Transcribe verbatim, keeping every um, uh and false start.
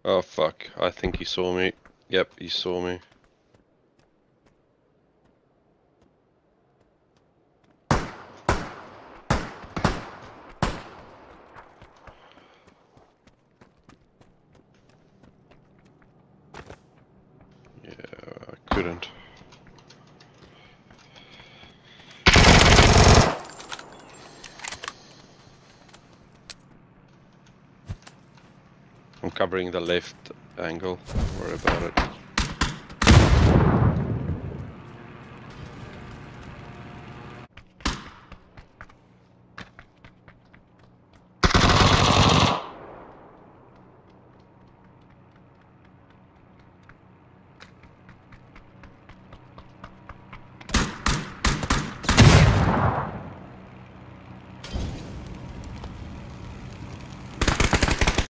Oh fuck, I think he saw me. Yep, he saw me. Yeah, I couldn't. I'm covering the left angle, don't worry about it.